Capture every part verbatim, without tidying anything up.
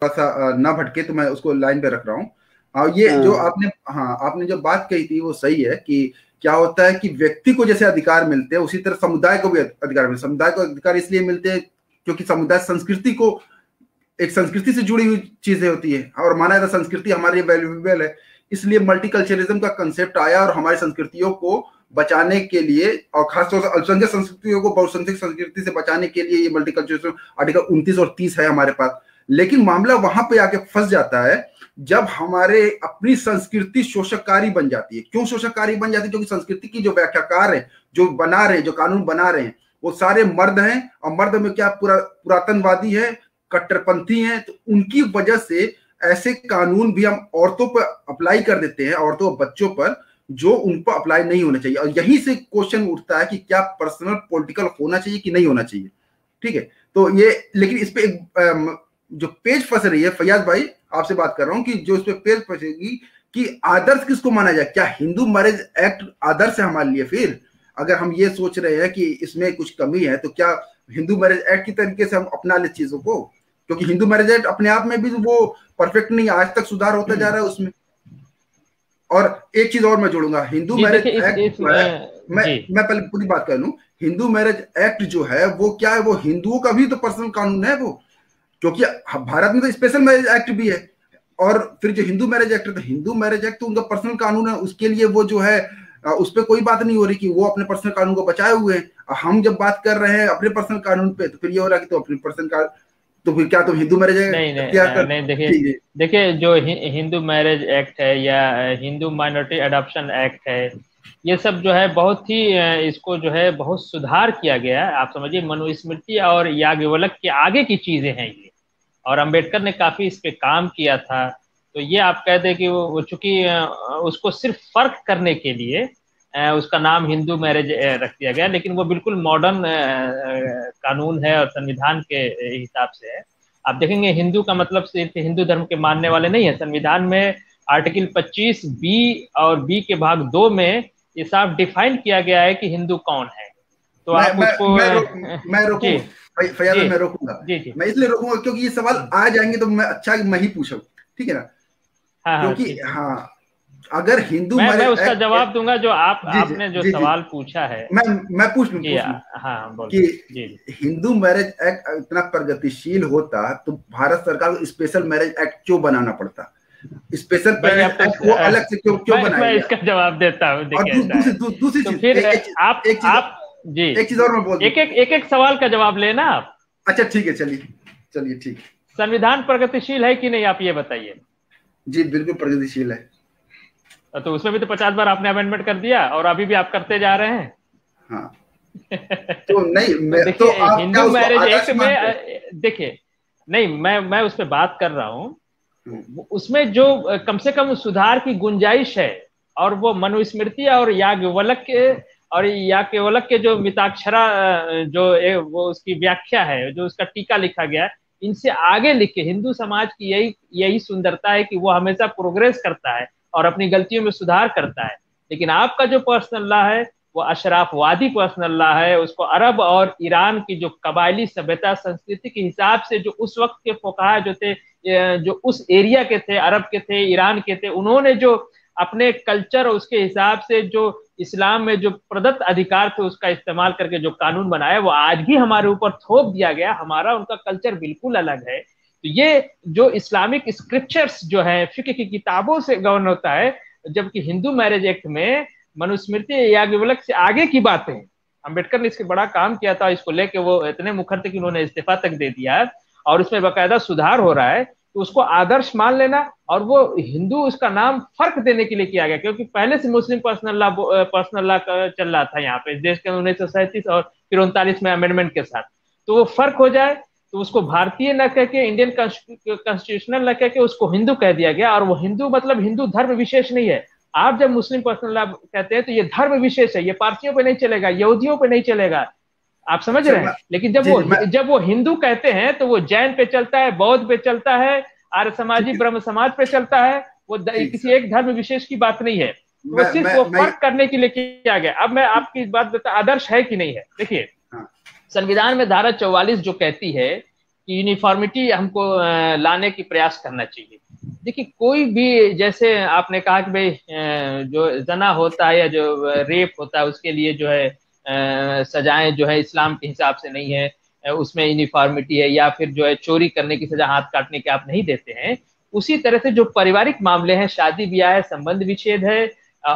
थोड़ा सा ना भटके तो मैं उसको लाइन पे रख रहा हूँ। और ये जो आपने हाँ आपने जो बात कही थी वो सही है कि क्या होता है कि व्यक्ति को जैसे अधिकार मिलते हैं उसी तरह समुदाय को भी अधिकार मिलते हैं। समुदाय को अधिकार इसलिए मिलते हैं क्योंकि समुदाय संस्कृति को, एक संस्कृति से जुड़ी हुई चीजें होती है और माना जाता है संस्कृति हमारे लिए वैल्यूएबल है, इसलिए मल्टीकल्चरलिज्म का कंसेप्ट आया और हमारी संस्कृतियों को बचाने के लिए और खासतौर से अल्पसंख्यक संस्कृतियों को बहुसंख्यक संस्कृति से बचाने के लिए ये मल्टीकल्चरलिज्म आर्टिकल उनतीस और तीस है हमारे पास। लेकिन मामला वहां पे आके फंस जाता है जब हमारे अपनी संस्कृति शोषककारी बन जाती है। क्यों शोषककारी बन जाती है? क्योंकि संस्कृति की जो व्याख्याकार है, जो बना रहे हैं, जो कानून बना रहे हैं, वो सारे मर्द हैं और मर्द में क्या पूरा पुरातनवादी है, कट्टरपंथी हैं। तो उनकी वजह से ऐसे कानून भी हम औरतों पर अप्लाई कर देते हैं, औरतों और बच्चों पर, जो उन पर अप्लाई नहीं होना चाहिए। और यहीं से क्वेश्चन उठता है कि क्या पर्सनल पॉलिटिकल होना चाहिए कि नहीं होना चाहिए। ठीक है, तो ये लेकिन इस पे एक जो पेज फंस रही है, फैयाज भाई आपसे बात कर रहा हूं कि जो इस पे पेज फंसेगी कि आदर्श किसको माना जाए। क्या हिंदू मैरिज एक्ट आदर्श है हमारे लिए? फिर अगर हम ये सोच रहे हैं कि इसमें कुछ कमी है तो क्या हिंदू मैरिज एक्ट की तरीके से हम अपना ले चीजों को? क्योंकि हिंदू मैरिज एक्ट अपने आप में भी वो परफेक्ट नहीं, आज तक सुधार होता जा रहा है उसमें। और एक चीज और मैं जोड़ूंगा, हिंदू मैरिज एक्ट मैं मैं पहले पूरी बात कर लूं। हिंदू मैरिज एक्ट जो है वो क्या है, वो हिंदुओं का भी तो पर्सनल कानून है वो, क्योंकि भारत में तो स्पेशल मैरिज एक्ट भी है। और फिर जो हिंदू मैरिज एक्ट है, तो हिंदू मैरिज एक्ट तो उनका पर्सनल कानून है, उसके लिए वो जो है उस पर कोई बात नहीं हो रही कि वो अपने पर्सनल कानून को बचाए हुए हैं। हम जब बात कर रहे हैं अपने पर्सनल कानून पे तो फिर ये हो रहा है कि तो अपने पर्सनल कानून, तो फिर क्या तुम हिंदू मैरिज नहीं नहीं कर... नहीं देखिए देखिए जो हिंदू मैरिज एक्ट है या हिंदू माइनॉरिटी अडॉप्शन एक्ट है, ये सब जो है बहुत ही इसको जो है बहुत सुधार किया गया है। आप समझिए मनुस्मृति और याज्ञवल्क्य के आगे की चीजें हैं ये, और अंबेडकर ने काफी इस पे काम किया था। तो ये आप कहते हैं कि वो चूंकि उसको सिर्फ फर्क करने के लिए उसका नाम हिंदू मैरिज रख दिया गया, लेकिन वो बिल्कुल मॉडर्न कानून है और संविधान के हिसाब से है। आप देखेंगे हिंदू का मतलब सिर्फ हिंदू धर्म के मानने वाले नहीं है। संविधान में आर्टिकल पच्चीस बी और बी के भाग दो में ये साफ डिफाइन किया गया है कि हिंदू कौन है। तो मैं, आप मैं, उसको मैं, रोक, मैं रोकूंगा फैयाज, मैं रोकूंगा जी जी मैं इसलिए रोकूंगा क्योंकि ये सवाल आ जाएंगे तो मैं अच्छा मैं ही पूछूं, ठीक है ना? हाँ, क्योंकि हाँ अगर हिंदू मैं, मैं उसका जवाब दूंगा जो आप जी, आपने जो जी, सवाल जी, पूछा है। मैं मैं पूछ लूं हाँ बोल कि हिंदू मैरिज एक्ट इतना प्रगतिशील होता तो भारत सरकार को स्पेशल मैरिज एक्ट क्यों बनाना पड़ता? स्पेशल मैरिज एक्ट को अलग से क्यों क्यों बनाया? मैं इसका जवाब देता हूँ। दूसरी चीज फिर आप आप जी एक चीज और मैं बोल एक एक एक एक सवाल का जवाब लेना आप। अच्छा ठीक है, चलिए चलिए ठीक है। संविधान प्रगतिशील है कि नहीं आप ये बताइए। जी बिल्कुल प्रगतिशील है। तो उसमें भी तो पचास बार आपने अमेंडमेंट कर दिया और अभी भी आप करते जा रहे हैं। हाँ तो नहीं मैं तो हिंदू मैरिज एक्ट में देखिए नहीं मैं मैं उस पर बात कर रहा हूँ, उसमें जो कम से कम सुधार की गुंजाइश है, और वो मनुस्मृति और याज्ञवल्क्य और याज्ञवल्क्य के जो मिताक्षरा जो वो उसकी व्याख्या है, जो उसका टीका लिखा गया है, इनसे आगे लिखे हिंदू समाज की यही यही सुंदरता है कि वो हमेशा प्रोग्रेस करता है और अपनी गलतियों में सुधार करता है। लेकिन आपका जो पर्सनल लॉ है वो अशराफवादी पर्सनल लॉ है। उसको अरब और ईरान की जो कबायली सभ्यता संस्कृति के हिसाब से जो उस वक्त के फुकाहा जो थे, जो उस एरिया के थे, अरब के थे, ईरान के थे, उन्होंने जो अपने कल्चर और उसके हिसाब से जो इस्लाम में जो प्रदत्त अधिकार थे उसका इस्तेमाल करके जो कानून बनाया वो आज भी हमारे ऊपर थोप दिया गया। हमारा उनका कल्चर बिल्कुल अलग है। तो ये जो इस्लामिक स्क्रिप्चर्स जो है फिक्र की किताबों से गवर्न होता है, जबकि हिंदू मैरिज एक्ट में मनुस्मृति याज्ञवल्क्य से आगे की बातें। अंबेडकर ने इसके बड़ा काम किया था, इसको लेके वो इतने मुखर थे कि उन्होंने इस्तीफा तक दे दिया और उसमें बाकायदा सुधार हो रहा है। तो उसको आदर्श मान लेना, और वो हिंदू उसका नाम फर्क देने के लिए किया गया, क्योंकि पहले से Muslim personal law personal law चल रहा था यहाँ पे इस देश के उन्नीस सौ सैंतीस और फिर उनतालीस में अमेंडमेंट के साथ। तो वो फर्क हो जाए तो उसको भारतीय न कह के, इंडियन कॉन्स्टिट्यूशनल न कह के उसको हिंदू कह दिया गया। और वो हिंदू मतलब हिंदू धर्म विशेष नहीं है। आप जब मुस्लिम पर्सनल लॉ कहते हैं तो ये धर्म विशेष है, ये पारसियों पे नहीं चलेगा, यहूदियों पे नहीं चलेगा। आप समझ रहे हैं? लेकिन जब वो जब वो हिंदू कहते हैं तो वो जैन पे चलता है, बौद्ध पे चलता है, आर्य समाजी ब्रह्म समाज पे चलता है। वो किसी एक धर्म विशेष की बात नहीं है। वो सिर्फ वो फर्क करने के लिए किया गया। अब मैं आपकी बात बता, आदर्श है कि नहीं है। देखिए संविधान में धारा चौवालीस जो कहती है कि यूनिफॉर्मिटी हमको लाने की प्रयास करना चाहिए। देखिए कोई भी, जैसे आपने कहा कि भाई जो जना होता है या जो रेप होता है उसके लिए जो है सजाएं जो है इस्लाम के हिसाब से नहीं है, उसमें यूनिफॉर्मिटी है, या फिर जो है चोरी करने की सजा हाथ काटने के आप नहीं देते हैं। उसी तरह से जो पारिवारिक मामले हैं, शादी ब्याह है, संबंध विच्छेद है,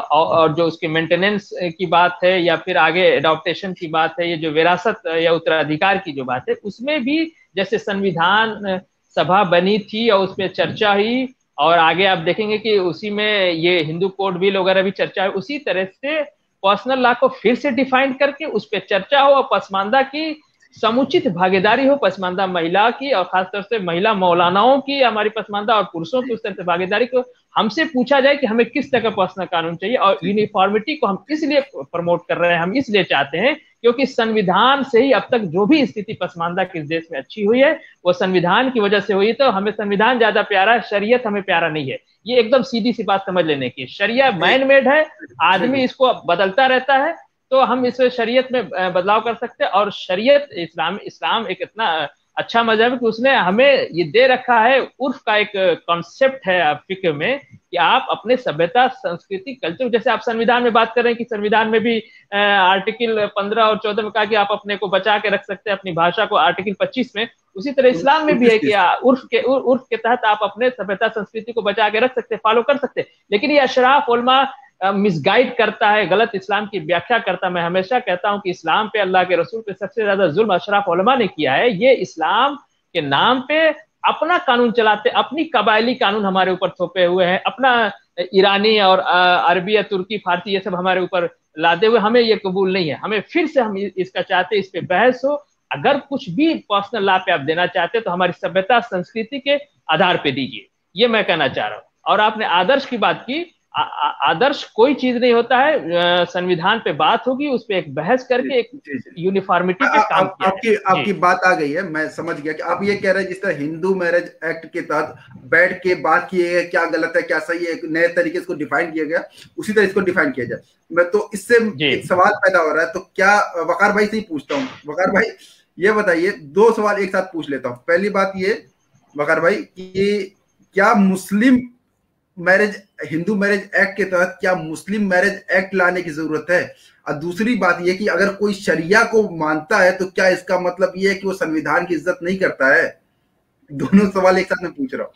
और जो उसके मेंटेनेंस की बात है, या फिर आगे एडॉप्टेशन की बात है, ये जो विरासत या उत्तराधिकार की जो बात है, उसमें भी जैसे संविधान सभा बनी थी और उस पर चर्चा हुई, और आगे आप देखेंगे कि उसी में ये हिंदू कोड बिल वगैरह भी चर्चा हुई। उसी तरह से पर्सनल लॉ को फिर से डिफाइन करके उस पर चर्चा हो और पसमानदा की समुचित भागीदारी हो, पसमानदा महिला की और खासतौर से महिला मौलानाओं की हमारी पसमानदा, और पुरुषों की उस तरह से भागीदारी को हमसे पूछा जाए कि हमें किस तरह का पर्सनल कानून चाहिए। और यूनिफॉर्मिटी को हम इसलिए प्रमोट कर रहे हैं, हम इसलिए चाहते हैं क्योंकि संविधान से ही अब तक जो भी स्थिति पसमानदा के देश में अच्छी हुई है वो संविधान की वजह से हुई। तो हमें संविधान ज्यादा प्यारा है, शरीयत हमें प्यारा नहीं है। ये एकदम सीधी सी बात समझ लेने की। शरिया मैन मेड है, आदमी इसको बदलता रहता है, तो हम इस शरीयत में बदलाव कर सकते हैं। और शरीयत इस्लाम इस्लाम एक इतना अच्छा मजहब है कि उसने हमें ये दे रखा है, उर्फ का एक कॉन्सेप्ट है फिक्र में कि आप अपने सभ्यता, संस्कृति, कल्चर, जैसे आप संविधान में बात कर रहे हैं कि संविधान में भी आर्टिकल पंद्रह और चौदह में कहा कि आप अपने को बचा के रख सकते हैं, अपनी भाषा को, आर्टिकल पच्चीस में। उसी तरह इस्लाम में भी है कि उर्फ के उर्फ के तहत आप अपने सभ्यता संस्कृति को बचा के रख सकते हैं, फॉलो कर सकते हैं। लेकिन ये अशराफ उलमा मिसगाइड करता है, गलत इस्लाम की व्याख्या करता है। मैं हमेशा कहता हूं कि इस्लाम पे, अल्लाह के रसूल पे सबसे ज्यादा जुल्म अशराफ उलमा ने किया है। ये इस्लाम के नाम पे अपना कानून चलाते, अपनी कबायली कानून हमारे ऊपर थोपे हुए हैं, अपना ईरानी और अरबी या तुर्की फारसी ये सब हमारे ऊपर लादे हुए। हमें ये कबूल नहीं है। हमें फिर से हम इसका चाहते, इस पे बहस हो। अगर कुछ भी पर्सनल लॉ पे आप देना चाहते तो हमारी सभ्यता संस्कृति के आधार पे दीजिए, ये मैं कहना चाह रहा हूँ। और आपने आदर्श की बात की, आ, आ, आदर्श कोई चीज नहीं होता है। संविधान पे बात होगी, उस पे एक बहस करके एक यूनिफॉर्मिटी पे काम किया आपकी आपकी बात आ गई है, मैं समझ गया कि आप ये कह रहे हैं जिस तरह हिंदू मैरिज एक्ट के तहत बैठ के बात किए गए, क्या गलत है क्या सही है, नए तरीके से डिफाइन किया गया, उसी तरह इसको डिफाइन किया जाए। मैं तो इससे एक सवाल पैदा हो रहा है, तो क्या वकार भाई से ही पूछता हूँ। वकार भाई ये बताइए, दो सवाल एक साथ पूछ लेता हूँ। पहली बात ये वकार भाई कि क्या Muslim marriage, Hindu marriage act के तहत क्या मुस्लिम मैरिज एक्ट लाने की जरूरत है? और दूसरी बात यह कि अगर कोई शरिया को मानता है तो क्या इसका मतलब यह है कि वो संविधान की इज्जत नहीं करता है? दोनों सवाल एक साथ मैं पूछ रहा हूँ।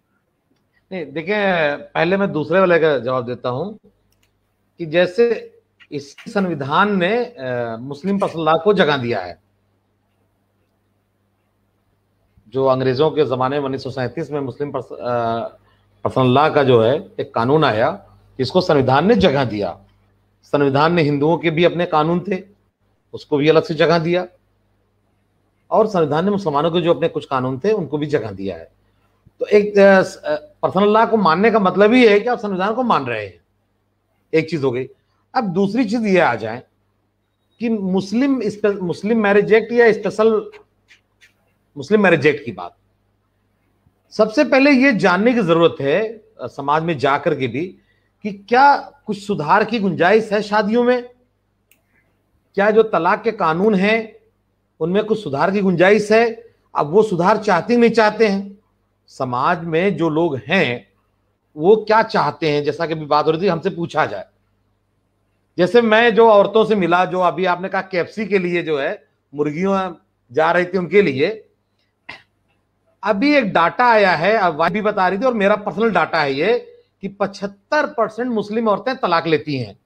नहीं देखिए, पहले मैं दूसरे वाले का जवाब देता हूं कि जैसे इस संविधान ने मुस्लिम पर्सनल लॉ को जगह दिया है। जो अंग्रेजों के जमाने में उन्नीस सौ सैंतीस में मुस्लिम पर्सनल लॉ का जो है एक कानून आया, जिसको संविधान ने जगह दिया। संविधान ने हिंदुओं के भी अपने कानून थे, उसको भी अलग से जगह दिया, और संविधान ने मुसलमानों के जो अपने कुछ कानून थे उनको भी जगह दिया है। तो एक पर्सनल लॉ को मानने का मतलब ही है कि आप संविधान को मान रहे हैं। एक चीज हो गई। अब दूसरी चीज ये आ जाए कि मुस्लिम मुस्लिम मैरिज एक्ट या स्पेशल मुस्लिम मैरिज एक्ट की बात, सबसे पहले ये जानने की जरूरत है समाज में जाकर के भी कि क्या कुछ सुधार की गुंजाइश है शादियों में? क्या जो तलाक के कानून हैं उनमें कुछ सुधार की गुंजाइश है? अब वो सुधार चाहते नहीं चाहते हैं, समाज में जो लोग हैं वो क्या चाहते हैं, जैसा कि अभी बात हो रही थी, हमसे पूछा जाए। जैसे मैं जो औरतों से मिला, जो अभी आपने कहा केएफसी के लिए जो है मुर्गियां जा रही थी उनके लिए, अभी एक डाटा आया है, अब भी बता रही थी और मेरा पर्सनल डाटा है ये, कि पचहत्तर परसेंट मुस्लिम औरतें तलाक लेती हैं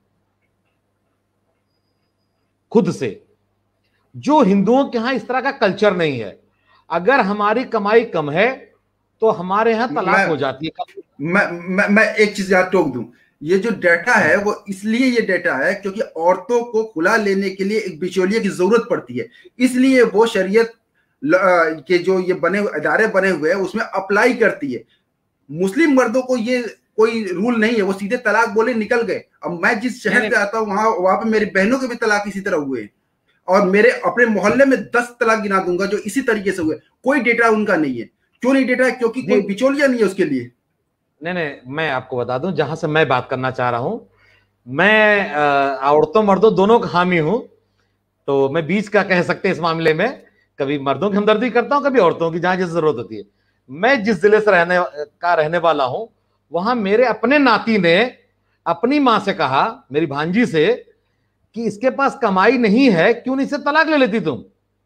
खुद से। जो हिंदुओं के यहां इस तरह का कल्चर नहीं है। अगर हमारी कमाई कम है तो हमारे यहां तलाक हो जाती है। मैं मैं मैं एक चीज याद टोक दूं, ये जो डाटा है वो इसलिए ये डाटा है क्योंकि औरतों को खुला लेने के लिए एक बिचौलिए की जरूरत पड़ती है, इसलिए वो शरीयत के जो ये बने इदारे बने हुए हैं उसमें अप्लाई करती है। मुस्लिम मर्दों को ये कोई रूल नहीं है, वो सीधे तलाक बोले निकल गए। अब मैं जिस शहर से आता हूँ वहां वहां पे मेरी बहनों के भी तलाक इसी तरह हुए, और मेरे अपने मोहल्ले में दस तलाक गिना दूंगा जो इसी तरीके से हुए। कोई डेटा उनका नहीं है। क्यों नहीं डेटा है? क्योंकि कोई बिचौलिया नहीं है उसके लिए। नहीं नहीं, मैं आपको बता दूं जहां से मैं बात करना चाह रहा हूं, मैं औरतों मर्दों दोनों का हामी हूं, तो मैं बीच का कह सकते हैं इस मामले में। कभी मर्दों की हमदर्दी करता हूं, कभी औरतों की, जहां जिस जरूरत होती है। मैं जिस जिले से रहने का रहने वाला हूं, वहां मेरे अपने नाती ने अपनी मां से कहा, मेरी भांजी से, कि इसके पास कमाई नहीं है, क्यों नहीं इसे तलाक ले लेती तुम।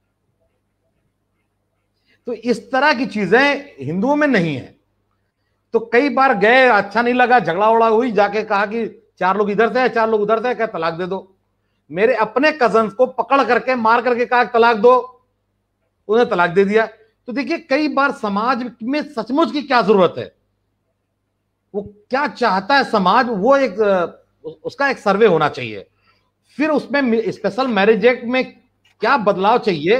तो इस तरह की चीजें हिंदुओं में नहीं है। तो कई बार गए, अच्छा नहीं लगा, झगड़ा उड़ा हुई, जाके कहा कि चार लोग इधर से, चार लोग उधर से, क्या तलाक दे दो। मेरे अपने कजन्स को पकड़ करके मार करके कहा तलाक दो, उन्हें तलाक दे दिया। तो देखिए, कई बार समाज में सचमुच की क्या जरूरत है, वो क्या चाहता है समाज, वो एक उसका एक सर्वे होना चाहिए। फिर उसमें स्पेशल मैरिज एक्ट में क्या बदलाव चाहिए,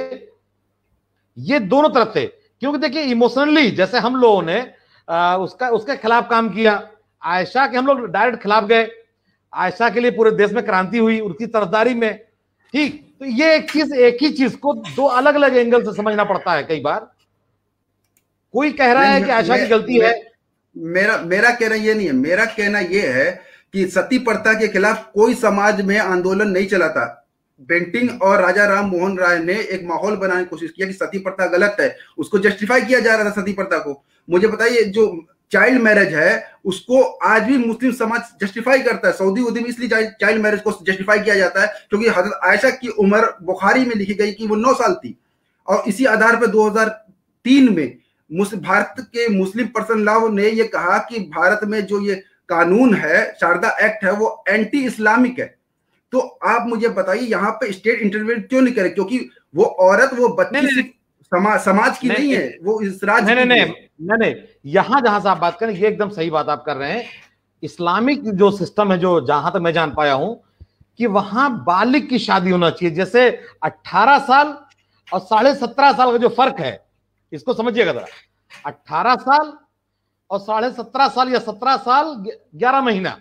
ये दोनों तरफ से। क्योंकि देखिए, इमोशनली जैसे हम लोगों ने आ, उसका उसके खिलाफ काम किया, आयशा के हम लोग डायरेक्ट खिलाफ गए, आयशा के लिए पूरे देश में क्रांति हुई उनकी तरफदारी में, ठीक। तो ये एक चीज, एक ही चीज को दो अलग अलग एंगल से समझना पड़ता है। कई बार कोई कह रहा है कि आयशा की गलती है, मेरा मेरा कहना ये नहीं है। मेरा कहना ये है कि सती प्रथा के खिलाफ कोई समाज में आंदोलन नहीं चला था। बेंटिंग और राजा राम मोहन राय ने एक माहौल बनाने की कोशिश किया कि सती प्रथा गलत है, उसको जस्टिफाई किया जा रहा था सती प्रथा को। मुझे बताइए, जो चाइल्ड मैरिज है उसको आज भी मुस्लिम समाज जस्टिफाई करता है। सऊदी उदी में इसलिए चाइल्ड मैरिज को जस्टिफाई किया जाता है क्योंकि हजरत आयशा की उम्र बुखारी में लिखी गई कि वो नौ साल थी, और इसी आधार पर दो हज़ार तीन में भारत के मुस्लिम पर्सन लॉ ने ये कहा कि भारत में जो ये कानून है, शारदा एक्ट है, वो एंटी इस्लामिक है। तो आप मुझे बताइए, यहाँ पे स्टेट इंटरवेंशन क्यों नहीं करे? क्योंकि वो औरत, वो बच्ची समाज समाज की नहीं है, वो इस राज्य की नहीं, नहीं नहीं यहां जहां से आप बात करें, ये एकदम सही बात आप कर रहे हैं। इस्लामिक जो सिस्टम है, जो जहां तक मैं जान पाया हूं, कि वहां बालिग की शादी होना चाहिए। जैसे अट्ठारह साल और साढ़े सत्रह साल का जो फर्क है, इसको समझिएगा जरा। अट्ठारह साल और साढ़े सत्रह साल या सत्रह साल ग्यारह महीना,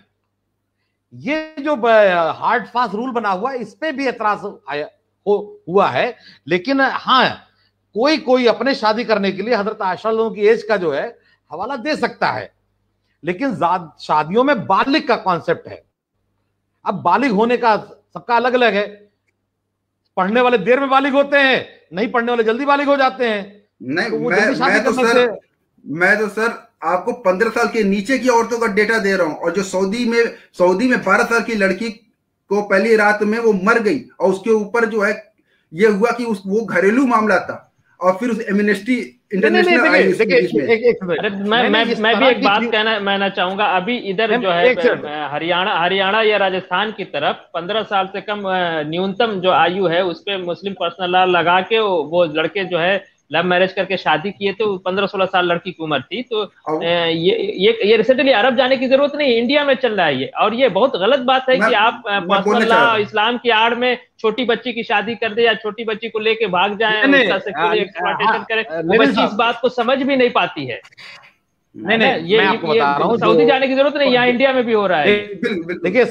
ये जो हार्ड फास्ट रूल बना हुआ है, इस पे भी एतराज आया हो हुआ है। लेकिन हाँ, कोई कोई अपने शादी करने के लिए हजरत आयशा लोगों की एज का जो है हवाला दे सकता है, लेकिन शादियों में बालिग का कॉन्सेप्ट है। अब बालिग होने का सबका अलग अलग है। पढ़ने वाले देर में बालिग होते हैं, नहीं पढ़ने वाले जल्दी बालिग हो जाते हैं। नहीं, तो मैं, मैं तो सर मैं तो सर आपको पंद्रह साल के नीचे की औरतों का डेटा दे रहा हूं। और जो सऊदी में सऊदी में बारह साल की लड़की को पहली रात में वो मर गई, और उसके ऊपर जो है ये हुआ कि उस वो घरेलू मामला था, और फिर उस एमनेस्टी इंटरनेशनल आई उसके बीच में। अरे मैं मैं मैं भी एक बात कहना कहना चाहूंगा। अभी इधर जो है हरियाणा हरियाणा या राजस्थान की तरफ पंद्रह साल से कम न्यूनतम जो आयु है, उस पर मुस्लिम पर्सनल लॉ लगा के वो लड़के जो है लव मैरिज करके शादी किए, तो पंद्रह सोलह साल लड़की की उम्र थी। तो ये ये ये रिसेंटली अरब जाने की जरूरत नहीं, इंडिया में चल रहा है ये। और ये बहुत गलत बात है कि आप पर्सनल लॉ इस्लाम की आड़ में छोटी बच्ची की शादी कर दे, या छोटी बच्ची को लेके भाग जाए, उसका सेक्सुअल एक्सप्लॉयटेशन करें। वो बच्ची इस बात को समझ भी नहीं पाती है। नहीं नहीं, ये मैं आपको बता रहा हूँ, सऊदी जाने की जरूरत नहीं, यहाँ इंडिया में भी हो रहा है। देखिए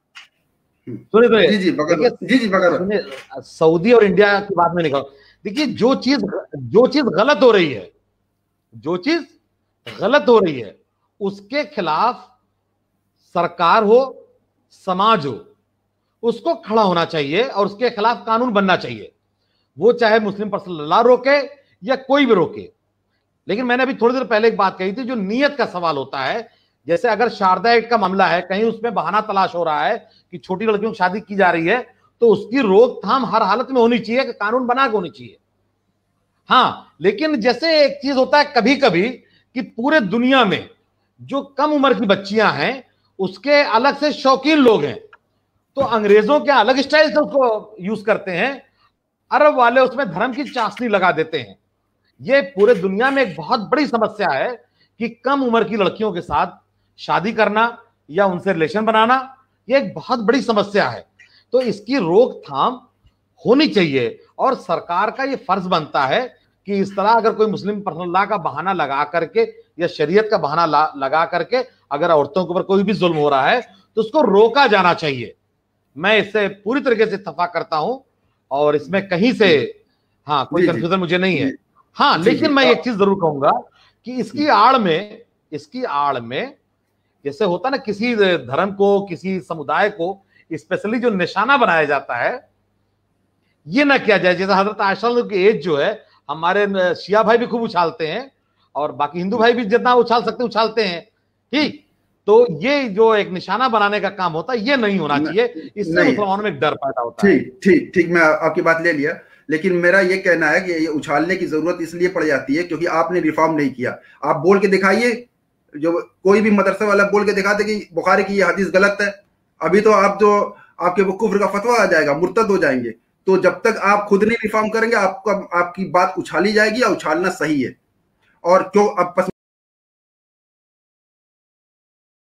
सुनिए, जी जी जी सऊदी और इंडिया की बात में नहीं कहूँ। देखिए, जो चीज जो चीज गलत हो रही है, जो चीज गलत हो रही है, उसके खिलाफ सरकार हो, समाज हो, उसको खड़ा होना चाहिए और उसके खिलाफ कानून बनना चाहिए। वो चाहे मुस्लिम पर्सनल लॉ रोके या कोई भी रोके। लेकिन मैंने अभी थोड़ी देर पहले एक बात कही थी, जो नीयत का सवाल होता है। जैसे अगर शारदा एक्ट का मामला है, कहीं उसमें बहाना तलाश हो रहा है कि छोटी लड़कियों की शादी की जा रही है, तो उसकी रोकथाम हर हालत में होनी चाहिए, कि कानून बना के होनी चाहिए। हाँ, लेकिन जैसे एक चीज होता है कभी कभी कि पूरे दुनिया में जो कम उम्र की बच्चियां हैं, उसके अलग से शौकीन लोग हैं, तो अंग्रेजों के अलग स्टाइल से उसको यूज करते हैं, अरब वाले उसमें धर्म की चाशनी लगा देते हैं। ये पूरे दुनिया में एक बहुत बड़ी समस्या है कि कम उम्र की लड़कियों के साथ शादी करना या उनसे रिलेशन बनाना, ये एक बहुत बड़ी समस्या है। तो इसकी रोकथाम होनी चाहिए, और सरकार का ये फर्ज बनता है कि इस तरह अगर कोई मुस्लिम पर्सनल लॉ का बहाना लगा करके या शरीयत का बहाना लगा करके अगर औरतों के ऊपर कोई भी जुल्म हो रहा है, तो उसको रोका जाना चाहिए। मैं इससे पूरी तरीके से इत्तेफाक करता हूं, और इसमें कहीं से हाँ कोई कंफ्यूजन मुझे नहीं है। हाँ, लेकिन मैं एक चीज जरूर कहूंगा कि इसकी आड़ में इसकी आड़ में जैसे होता ना, किसी धर्म को, किसी समुदाय को स्पेशली जो निशाना बनाया जाता है, ये ना किया जाए। जैसे हजरत आयशा की एज जो है, हमारे शिया भाई भी खूब उछालते हैं और बाकी हिंदू भाई भी जितना उछाल सकते उछालते हैं, ठीक। तो ये जो एक निशाना बनाने का काम होता है, ये नहीं होना चाहिए, इससे मुसलमानों में एक डर पैदा होता है। ठीक ठीक ठीक, मैं आपकी बात ले लिया, लेकिन मेरा ये कहना है कि ये उछालने की जरूरत इसलिए पड़ जाती है क्योंकि आपने रिफॉर्म नहीं किया। आप बोल के दिखाइए, जो कोई भी मदरसे वाला बोल के दिखाते कि बुखारी की ये हदीस गलत है, अभी तो आप जो आपके वो कुफ्र का फतवा आ जाएगा, मुर्तद हो जाएंगे। तो जब तक आप खुद नहीं रिफॉर्म करेंगे, आपका आपकी बात उछाली जाएगी, या उछालना सही है। और क्यों अब